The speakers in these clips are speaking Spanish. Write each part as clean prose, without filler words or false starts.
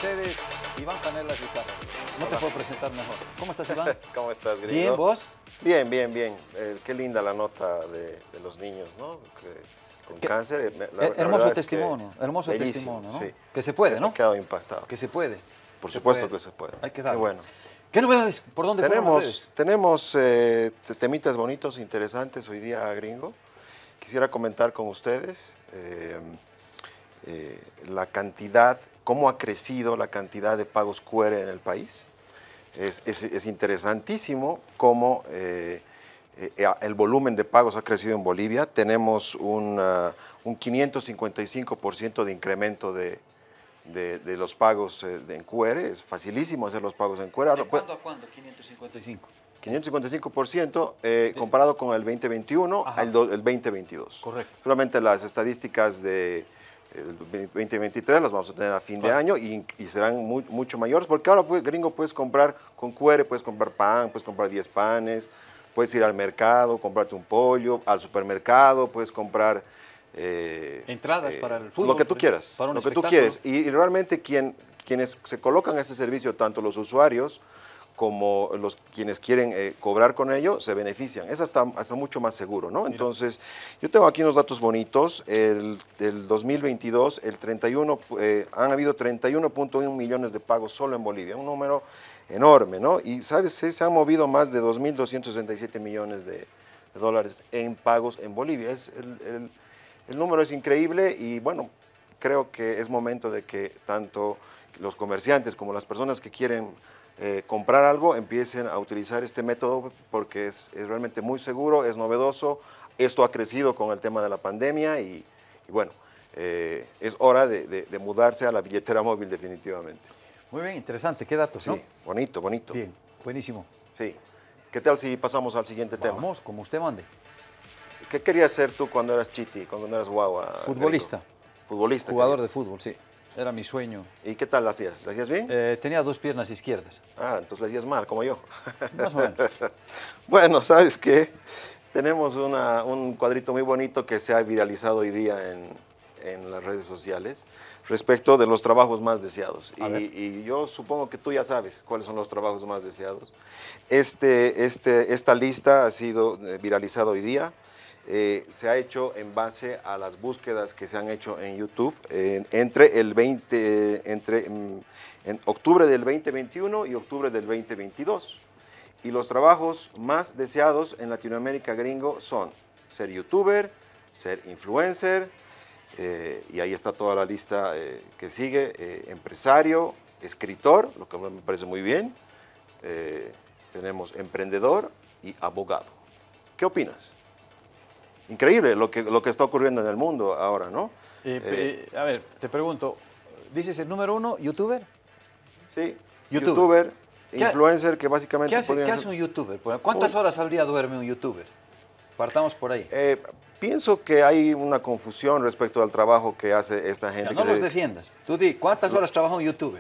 ustedes, Iván Canelas Lizarra. No te puedo presentar mejor. ¿Cómo estás, Iván? ¿Cómo estás, gringo? Bien, ¿vos? Bien, bien, bien. Qué linda la nota de los niños, ¿no? Con cáncer. Hermoso testimonio, hermoso bellísimo, testimonio, ¿no? sí. Que se puede, ¿no? Me he quedado impactado. Que se puede. Por supuesto que se puede. Hay que darle. Qué bueno. ¿Qué novedades? ¿Por dónde fueron las redes? Tenemos temitas bonitos, interesantes hoy día, gringo. Quisiera comentar con ustedes la cantidad, cómo ha crecido la cantidad de pagos QR en el país. Es interesantísimo cómo el volumen de pagos ha crecido en Bolivia. Tenemos un 555% de incremento de los pagos en QR. Es facilísimo hacer los pagos en QR. ¿De cuándo a cuándo? 555. 555% comparado con el 2021 al 2022. Correcto. Solamente las estadísticas del 2023 las vamos a tener a fin de año y serán mucho mayores, porque ahora, gringo, puedes comprar con QR, puedes comprar pan, puedes comprar 10 panes, puedes ir al mercado, comprarte un pollo, al supermercado, puedes comprar entradas para el fútbol. Lo que tú quieras, para un lo que tú espectáculo. quieres. Y realmente quienes se colocan a ese servicio, tanto los usuarios como quienes quieren cobrar con ello, se benefician. Es hasta mucho más seguro, ¿no? Entonces, yo tengo aquí unos datos bonitos. El 2022, han habido 31.1 millones de pagos solo en Bolivia, un número enorme, ¿no? Y, ¿sabes? Se han movido más de 2.267 millones de dólares en pagos en Bolivia. El número es increíble y, bueno, creo que es momento de que tanto los comerciantes como las personas que quieren comprar algo empiecen a utilizar este método porque es realmente muy seguro, es novedoso. Esto ha crecido con el tema de la pandemia y bueno, es hora de mudarse a la billetera móvil definitivamente. Muy bien, interesante. ¿Qué datos, no? Sí, bonito, bonito. Bien, buenísimo. Sí. ¿Qué tal si pasamos al siguiente tema? Vamos, como usted mande. ¿Qué querías ser tú cuando eras chiti, cuando eras guagua? Futbolista. Gringo? Futbolista. Jugador de fútbol, sí. Era mi sueño. ¿Y qué tal lo hacías? ¿Lo hacías bien? Tenía dos piernas izquierdas. Ah, entonces lo hacías mal, como yo. Más o menos. Bueno, ¿sabes qué? Tenemos un cuadrito muy bonito que se ha viralizado hoy día en las redes sociales respecto de los trabajos más deseados. Y yo supongo que tú ya sabes cuáles son los trabajos más deseados. Esta lista ha sido viralizada hoy día. Se ha hecho en base a las búsquedas que se han hecho en YouTube en octubre del 2021 y octubre del 2022. Y los trabajos más deseados en Latinoamérica, gringo, son ser youtuber, ser influencer, y ahí está toda la lista que sigue, empresario, escritor, lo que me parece muy bien, tenemos emprendedor y abogado. ¿Qué opinas? Increíble lo que está ocurriendo en el mundo ahora, ¿no? A ver, te pregunto, ¿dices el número uno, youtuber? Sí, YouTuber. influencer, que básicamente... ¿Qué hace un youtuber? ¿Cuántas horas al día duerme un youtuber? Partamos por ahí. Pienso que hay una confusión respecto al trabajo que hace esta gente. No los defiendas. Tú di, ¿cuántas horas trabaja un youtuber?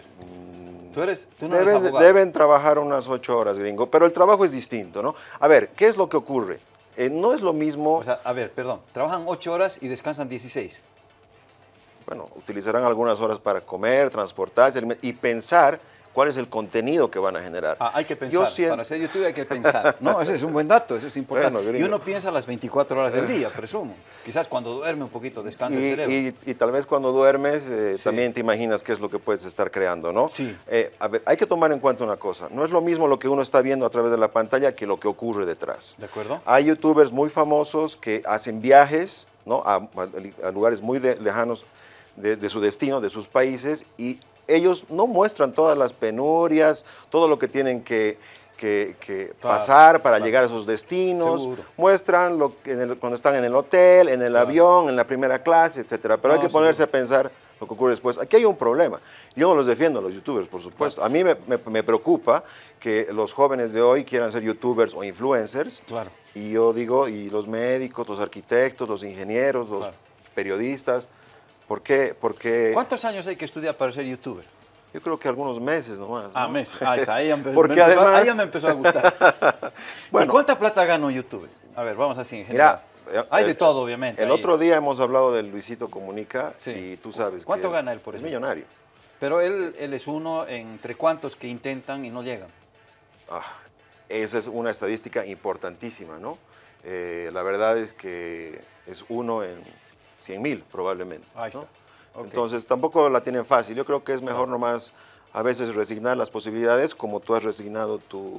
Tú no eres abogado. Deben trabajar unas 8 horas, gringo, pero el trabajo es distinto, ¿no? A ver, ¿qué es lo que ocurre? No es lo mismo... O sea, a ver, perdón, trabajan 8 horas y descansan 16. Bueno, utilizarán algunas horas para comer, transportarse y pensar cuál es el contenido que van a generar. Hay que pensar, para ser youtuber hay que pensar. No, ese es un buen dato, eso es importante. Bueno, y uno piensa las 24 horas del día, presumo. Quizás cuando duerme un poquito descansa el cerebro. Y tal vez cuando duermes también te imaginas qué es lo que puedes estar creando, ¿no? Sí. A ver, hay que tomar en cuenta una cosa. No es lo mismo lo que uno está viendo a través de la pantalla que lo que ocurre detrás. ¿De acuerdo? Hay youtubers muy famosos que hacen viajes, ¿no? a lugares muy lejanos de su destino, de sus países, y ellos no muestran todas las penurias, todo lo que tienen que pasar para llegar a esos destinos. Seguro. Muestran cuando están en el hotel, en el avión, en la primera clase, etcétera. Pero hay que ponerse a pensar lo que ocurre después. Aquí hay un problema. Yo no los defiendo, los youtubers, por supuesto. A mí me preocupa que los jóvenes de hoy quieran ser youtubers o influencers. Claro. Y yo digo, y los médicos, los arquitectos, los ingenieros, los periodistas, ¿por qué? Porque ¿Cuántos años hay que estudiar para ser youtuber? yo creo que algunos meses nomás. Ah, ¿no? meses. Ahí está, ahí Además, me empezó a gustar. Bueno, ¿Y cuánta plata gana un youtuber? A ver, vamos así en general. Mira, hay de todo, obviamente. El otro día hemos hablado del Luisito Comunica, Sí. y tú sabes ¿Cuánto que gana él por es eso? millonario. Pero él es uno entre cuantos que intentan y no llegan. Esa es una estadística importantísima, ¿no? La verdad es que es uno en 100.000 probablemente. Ahí está. ¿no? Okay. Entonces tampoco la tienen fácil. Yo creo que es mejor nomás a veces resignar las posibilidades, como tú has resignado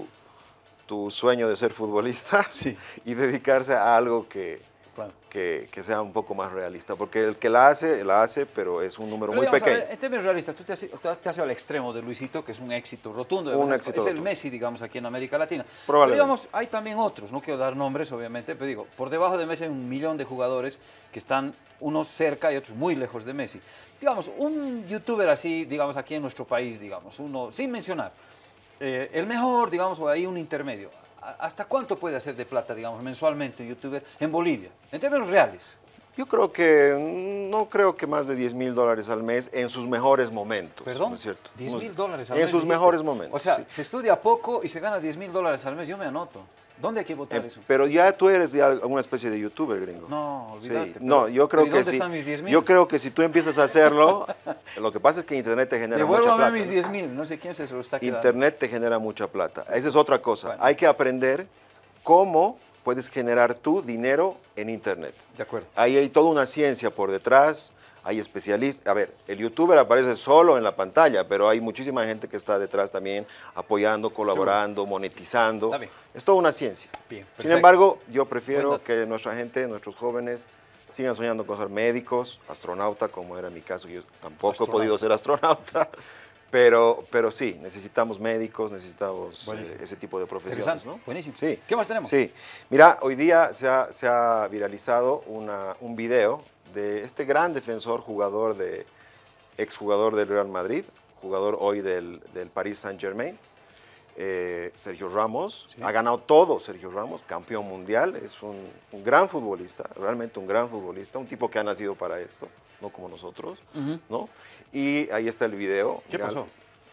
tu sueño de ser futbolista, sí. y dedicarse a algo que sea un poco más realista, porque el que la hace, pero es un número muy pequeño. En términos realistas, tú te has ido al extremo de Luisito, que es un éxito rotundo. Un éxito es el rotundo. Messi, digamos, aquí en América Latina. Probablemente. Pero digamos, hay también otros, no quiero dar nombres, obviamente, pero digo, por debajo de Messi hay 1.000.000 de jugadores que están unos cerca y otros muy lejos de Messi. Digamos, un youtuber así, digamos, aquí en nuestro país, digamos, uno, sin mencionar, el mejor, digamos, o hay un intermedio. ¿Hasta cuánto puede hacer de plata, digamos, mensualmente un youtuber en Bolivia, en términos reales? Yo creo que, no creo que más de $10.000 al mes en sus mejores momentos. ¿Perdón? ¿No es cierto? $10.000 al mes. En sus mejores momentos. O sea, sí. se estudia poco y se gana $10.000 al mes, yo me anoto. ¿Dónde hay que votar eso? Pero ya tú eres ya una especie de youtuber, gringo. No, olvídate. Sí. No, yo creo que ¿dónde sí. están mis 10.000? Yo creo que si tú empiezas a hacerlo, lo que pasa es que Internet te genera mucha plata. Devuélvame mis 10.000, no sé quién se lo está quedando. Internet te genera mucha plata. Esa es otra cosa. Bueno. Hay que aprender cómo puedes generar tu dinero en Internet. De acuerdo. Ahí hay toda una ciencia por detrás, hay especialistas. A ver, el youtuber aparece solo en la pantalla, pero hay muchísima gente que está detrás también, apoyando, colaborando, monetizando. Está bien. Es toda una ciencia. Bien, Sin perfecto. embargo, yo prefiero que nuestra gente, nuestros jóvenes, sigan soñando con ser médicos, astronauta, como era mi caso. Yo tampoco he podido ser astronauta. Pero sí, necesitamos médicos, necesitamos ese tipo de profesiones, ¿no? Buenísimo. Sí. ¿Qué más tenemos? Sí. Mira, hoy día se ha viralizado un video de este gran defensor, exjugador del Real Madrid, jugador hoy del Paris Saint-Germain, Sergio Ramos. Sí. Ha ganado todo Sergio Ramos, campeón mundial, es un gran futbolista, realmente un gran futbolista, un tipo que ha nacido para esto, no como nosotros, ¿no? Y ahí está el video. ¿Qué pasó?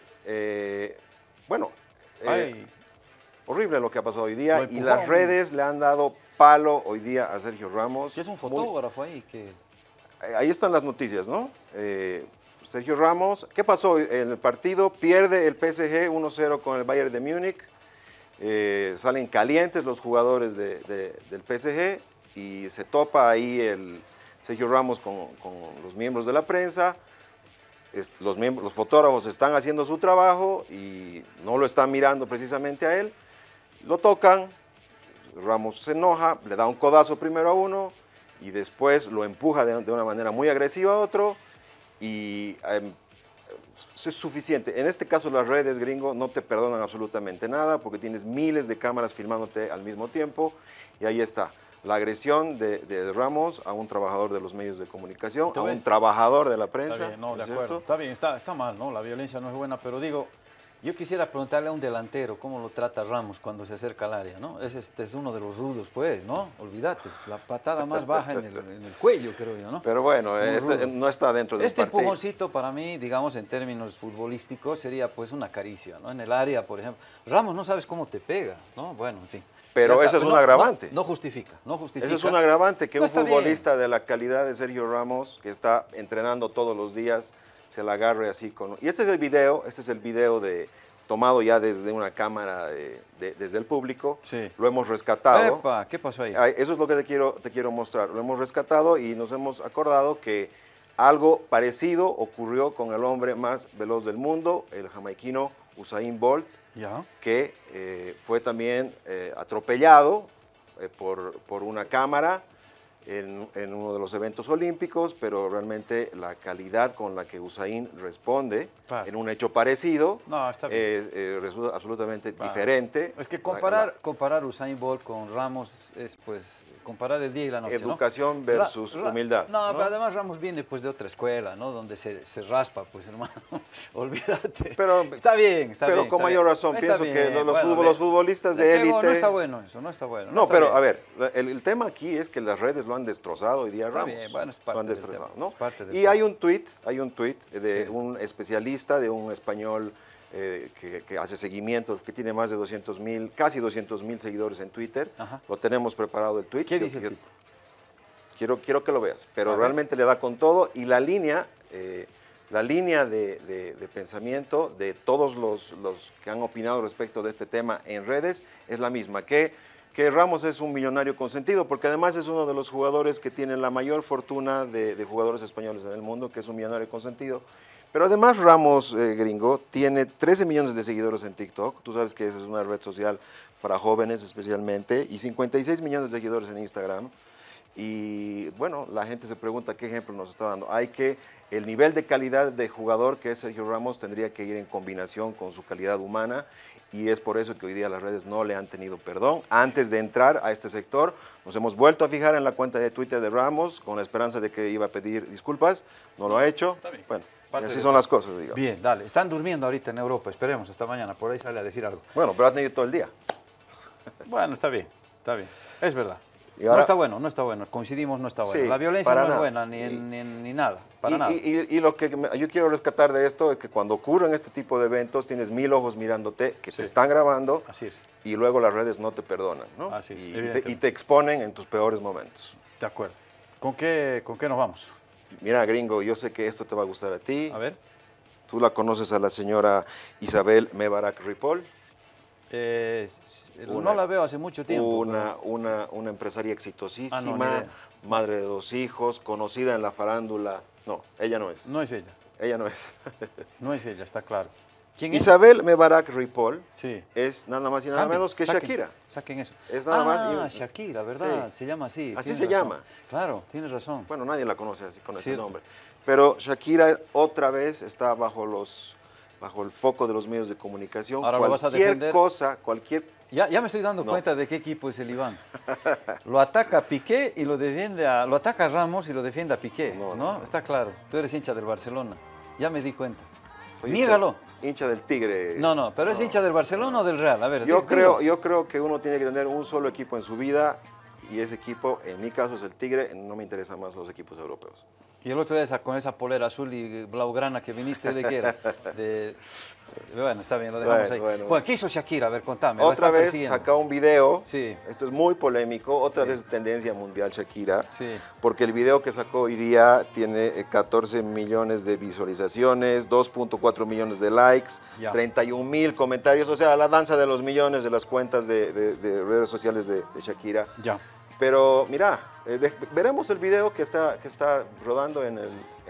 Bueno, horrible lo que ha pasado hoy día, y las redes le han dado palo hoy día a Sergio Ramos. ¿Qué es un fotógrafo ahí? Ahí están las noticias, ¿no? Sergio Ramos, ¿qué pasó en el partido? Pierde el PSG 1-0 con el Bayern de Múnich. Salen calientes los jugadores del PSG y se topa ahí Sergio Ramos con los miembros de la prensa. Los fotógrafos están haciendo su trabajo y no lo están mirando precisamente a él. Lo tocan, Ramos se enoja, le da un codazo primero a uno y después lo empuja de una manera muy agresiva a otro. Y es suficiente. En este caso las redes, gringo, no te perdonan absolutamente nada porque tienes miles de cámaras filmándote al mismo tiempo, y ahí está. La agresión de Ramos a un trabajador de los medios de comunicación, a un trabajador de la prensa. Está bien, no, de acuerdo. Está bien, está mal, ¿no? La violencia no es buena, pero digo, yo quisiera preguntarle a un delantero cómo lo trata Ramos cuando se acerca al área, ¿no? Este es uno de los rudos, pues, ¿no? Olvídate, la patada más baja en el cuello, creo yo, ¿no? Pero bueno, no está dentro del partido. Empujoncito para mí, digamos, en términos futbolísticos, sería pues una caricia, ¿no? En el área, por ejemplo. Ramos no sabes cómo te pega, ¿no? Bueno, en fin. Pero eso es un agravante. No justifica. Eso es un agravante que un futbolista de la calidad de Sergio Ramos, que está entrenando todos los días, se la agarre así con... Y este es el video tomado ya desde una cámara desde el público. Sí. Lo hemos rescatado. Epa, ¿qué pasó ahí? Eso es lo que te quiero mostrar. Lo hemos rescatado y nos hemos acordado que algo parecido ocurrió con el hombre más veloz del mundo, el jamaiquino Usain Bolt, que fue también atropellado por una cámara en uno de los eventos olímpicos, pero realmente la calidad con la que Usain responde en un hecho parecido resulta absolutamente diferente. Es que comparar Usain Bolt con Ramos es pues comparar el día y la noche. Educación versus humildad. No, pero además Ramos viene pues de otra escuela, ¿no? Donde se raspa, pues hermano, olvídate. Pero, está bien. Pero con mayor razón, pienso que los futbolistas de élite... No está bueno eso, no está bueno. No, pero a ver, el tema aquí es que las redes lo han destrozado hoy día Ramos. Bien, bueno, es parte lo han destrozado, ¿no? Y hay un tuit de un especialista, de un español que hace seguimiento, que tiene más de 200.000, casi 200.000 seguidores en Twitter. Lo tenemos preparado el tuit. ¿Qué dice el tipo? Quiero que lo veas, pero realmente le da con todo, y la línea la línea de pensamiento de todos los que han opinado respecto de este tema en redes es la misma, que Ramos es un millonario consentido, porque además es uno de los jugadores que tiene la mayor fortuna de jugadores españoles en el mundo, que es un millonario consentido. Pero además Ramos, gringo, tiene 13 millones de seguidores en TikTok, tú sabes que esa es una red social para jóvenes especialmente, y 56 millones de seguidores en Instagram. Y bueno, la gente se pregunta qué ejemplo nos está dando. El nivel de calidad de jugador que es Sergio Ramos tendría que ir en combinación con su calidad humana, y es por eso que hoy día las redes no le han tenido perdón. Antes de entrar a este sector, nos hemos vuelto a fijar en la cuenta de Twitter de Ramos con la esperanza de que iba a pedir disculpas, no lo ha hecho. Bueno, así son las cosas, digamos. Bien, dale, están durmiendo ahorita en Europa, esperemos hasta mañana, por ahí sale a decir algo. Bueno, pero ha tenido todo el día. Bueno, está bien, es verdad. Ahora, no está bueno, coincidimos, no está bueno. Sí, la violencia no es nada. buena, ni nada, para nada. Y lo que yo quiero rescatar de esto es que cuando ocurren este tipo de eventos tienes 1000 ojos mirándote, que te están grabando, así es. Y luego las redes no te perdonan, ¿no? Así es, y te exponen en tus peores momentos. De acuerdo. ¿Con qué nos vamos? Mira, gringo, yo sé que esto te va a gustar a ti. A ver. Tú la conoces a la señora Isabel Mebarak Ripoll. No la veo hace mucho tiempo. Una empresaria exitosísima, madre de 2 hijos, conocida en la farándula. No, ella no es. No es ella. Ella no es. No es ella, está claro. ¿Quién Isabel Mebarak Ripoll sí. es nada más y nada menos que Shakira. Saquen eso. Es nada más Shakira, ¿verdad? Sí. Se llama así. Así se llama. Claro, tienes razón. Bueno, nadie la conoce así con ese nombre. Pero Shakira otra vez está bajo el foco de los medios de comunicación. Ahora lo vas a defender. Cualquier... Ya me estoy dando cuenta de qué equipo es el Iván. Lo ataca a Piqué y lo defiende lo ataca a Ramos y lo defiende a Piqué, ¿no? Está claro. Tú eres hincha del Barcelona. Ya me di cuenta. Niégalo. Hincha del Tigre. No, pero ¿es hincha del Barcelona o del Real? A ver, yo creo que uno tiene que tener un solo equipo en su vida, y ese equipo, en mi caso, es el Tigre. No me interesan más los equipos europeos. Y el otro día con esa polera azul y blaugrana que viniste, ¿de qué era? Bueno, está bien, lo dejamos ahí. Bueno, ¿qué hizo Shakira? A ver, contame. Otra vez sacó un video. Sí. Esto es muy polémico. Otra vez tendencia mundial Shakira. Sí. Porque el video que sacó hoy día tiene 14 millones de visualizaciones, 2.4 millones de likes, 31,000 comentarios. O sea, la danza de los millones de las cuentas de redes sociales de Shakira. Ya. Pero mira, veremos el video que está rodando en el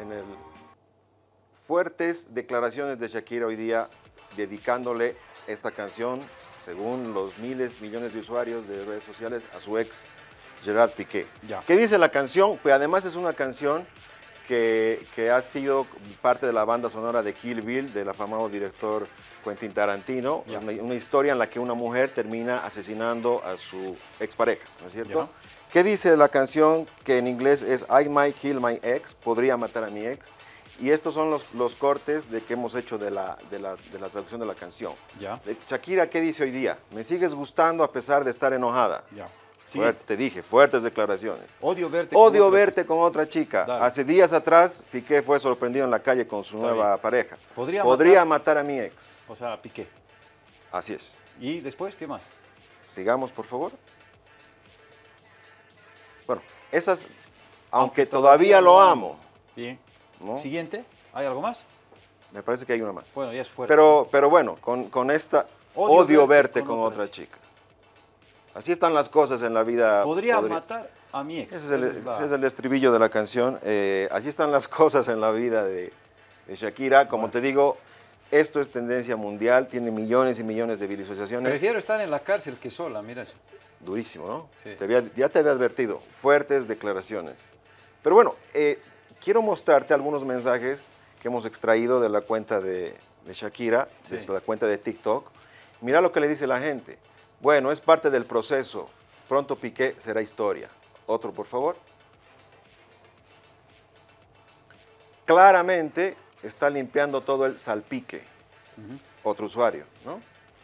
fuertes declaraciones de Shakira hoy día, dedicándole esta canción, según los millones de usuarios de redes sociales, a su ex Gerard Piqué. ¿Qué dice la canción? Pues además es una canción que ha sido parte de la banda sonora de Kill Bill, del afamado director Quentin Tarantino, una historia en la que una mujer termina asesinando a su expareja, ¿no es cierto? ¿Qué dice la canción? Que en inglés es I might kill my ex, podría matar a mi ex. Y estos son los cortes que hemos hecho de la traducción de la canción. Shakira, ¿qué dice hoy día? Me sigues gustando a pesar de estar enojada. Sí. Te dije, fuertes declaraciones. Odio verte con otra chica. Dale. Hace días atrás, Piqué fue sorprendido en la calle con su nueva pareja. Podría matar a mi ex. O sea, Piqué. Así es. ¿Y después qué más? Sigamos, por favor. Bueno, esas, aunque todavía lo amo. Bien. ¿No? Siguiente, ¿hay algo más? Me parece que hay una más. Bueno, ya es fuerte. Pero bueno, con esta, odio verte con otra chica. Así están las cosas en la vida. Podría matar a mi ex. Ese es el estribillo de la canción. Así están las cosas en la vida de Shakira. Como te digo, esto es tendencia mundial, tiene millones y millones de visualizaciones. Prefiero estar en la cárcel que sola, mira eso. Durísimo, ¿no? Sí. Ya te había advertido, fuertes declaraciones. Pero bueno, quiero mostrarte algunos mensajes que hemos extraído de la cuenta de Shakira, desde la cuenta de TikTok. Mira lo que le dice la gente. Bueno, es parte del proceso. Pronto Piqué será historia. Otro, por favor. Claramente está limpiando todo el salpique. Otro usuario, ¿no?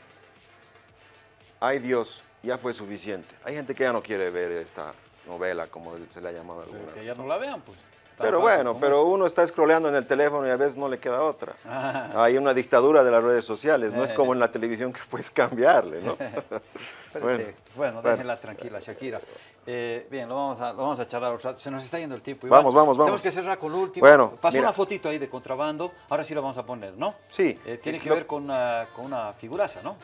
Ay Dios, ya fue suficiente. Hay gente que ya no quiere ver esta novela, como se le ha llamado alguna vez. Que ya no la vean, pues. Pero bueno, pero uno está scrolleando en el teléfono y a veces no le queda otra. Ah. Hay una dictadura de las redes sociales, no es como en la televisión que puedes cambiarle, ¿no? Bueno, déjenla tranquila, Shakira. Bien, lo vamos a charlar. O sea, se nos está yendo el tiempo. Vamos. Tenemos que cerrar con lo último. Bueno, pasó mira. una fotito ahí de contrabando, ahora sí la vamos a poner, ¿no? Sí. Tiene que ver con una figuraza, ¿no?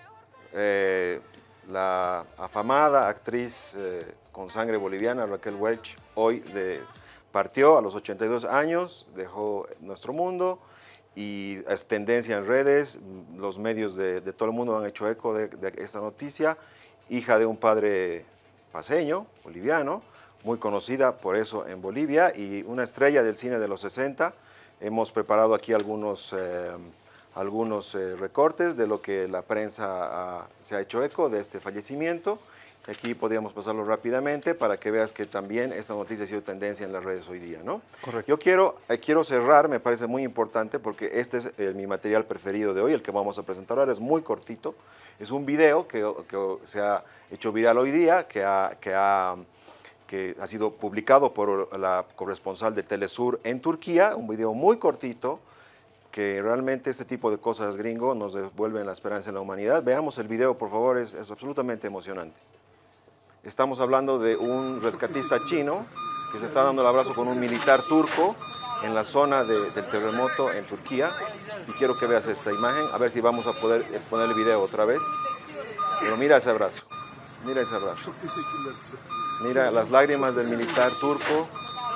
La afamada actriz con sangre boliviana, Raquel Welch, hoy partió a los 82 años, dejó nuestro mundo y es tendencia en redes, los medios de todo el mundo han hecho eco de esta noticia, hija de un padre paceño, boliviano, muy conocida por eso en Bolivia y una estrella del cine de los 60. Hemos preparado aquí algunos recortes de lo que la prensa se ha hecho eco de este fallecimiento. Aquí podríamos pasarlo rápidamente para que veas que también esta noticia ha sido tendencia en las redes hoy día, ¿no? Correcto. Yo quiero cerrar, me parece muy importante porque este es mi material preferido de hoy, el que vamos a presentar ahora, es muy cortito. Es un video que se ha hecho viral hoy día, que ha sido publicado por la corresponsal de Telesur en Turquía, un video muy cortito, que realmente este tipo de cosas gringo nos devuelven la esperanza en la humanidad. Veamos el video, por favor, es absolutamente emocionante. Estamos hablando de un rescatista chino que se está dando el abrazo con un militar turco en la zona del terremoto en Turquía. Y quiero que veas esta imagen, a ver si vamos a poder poner el video otra vez. Pero mira ese abrazo, mira ese abrazo. Mira las lágrimas del militar turco.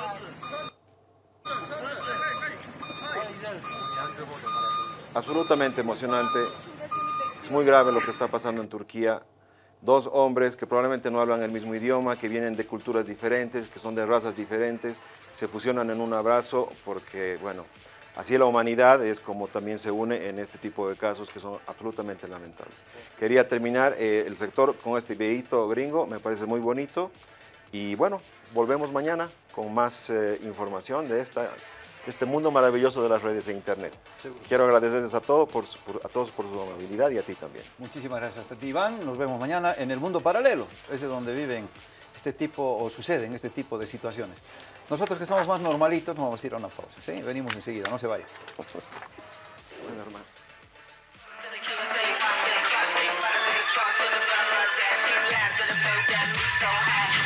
Absolutamente emocionante. Es muy grave lo que está pasando en Turquía. Dos hombres que probablemente no hablan el mismo idioma, que vienen de culturas diferentes, que son de razas diferentes, se fusionan en un abrazo porque, bueno, así la humanidad es como también se une en este tipo de casos que son absolutamente lamentables. Quería terminar el sector con este videíto gringo, me parece muy bonito. Y bueno, volvemos mañana con más información de este mundo maravilloso de las redes e internet. Seguro. Quiero agradecerles a todos por su amabilidad y a ti también. Muchísimas gracias a ti, Iván. Nos vemos mañana en el mundo paralelo, es de donde viven suceden este tipo de situaciones. Nosotros que somos más normalitos nos vamos a ir a una pausa, ¿sí? Venimos enseguida, no se vayan. Bueno, hermano. So high.